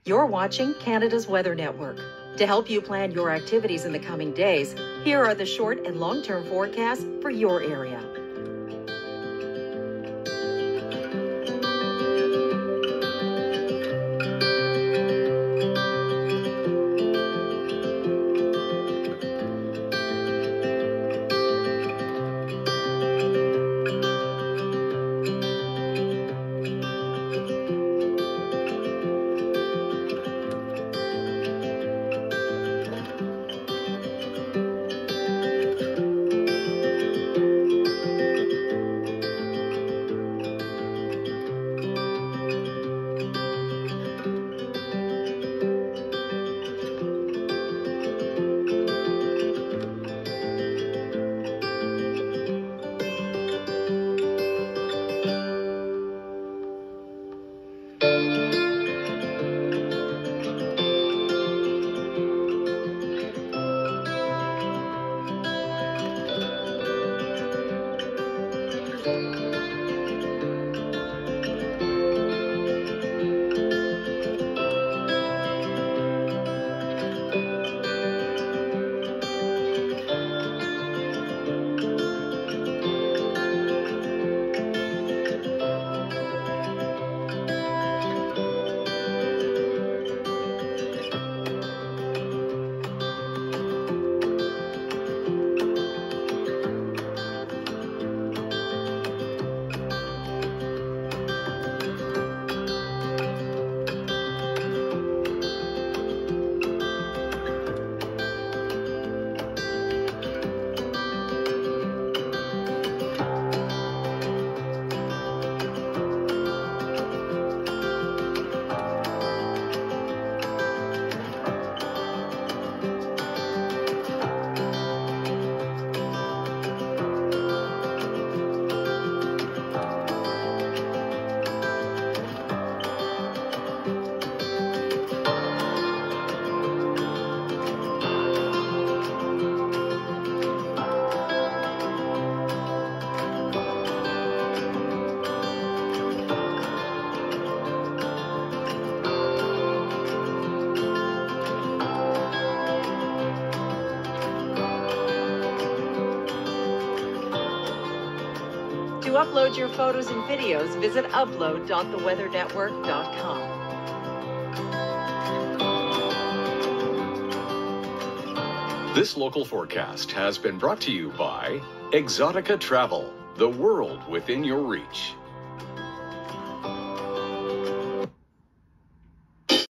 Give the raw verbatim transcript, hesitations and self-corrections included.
You're watching Canada's Weather Network. To help you plan your activities in the coming days, here are the short and long-term forecasts for your area. To upload your photos and videos, visit upload dot the weather network dot com. This local forecast has been brought to you by Exotica Travel, the world within your reach.